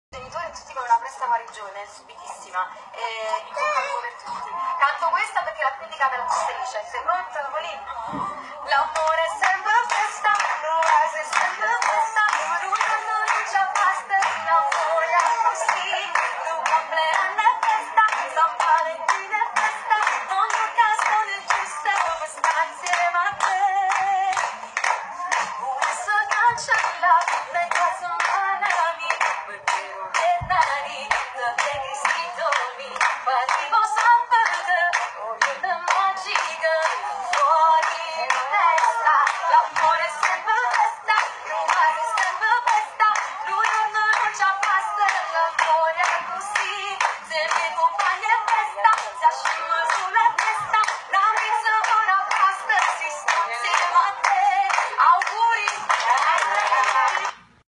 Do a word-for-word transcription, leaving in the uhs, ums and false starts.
genitori tutti con una presta guarigione subitissima e in bocca al lupo per tutti. Canto questa perché la critica me la striscia. Sei pronto, Topolino? L'amore sembra festa, non è se sembra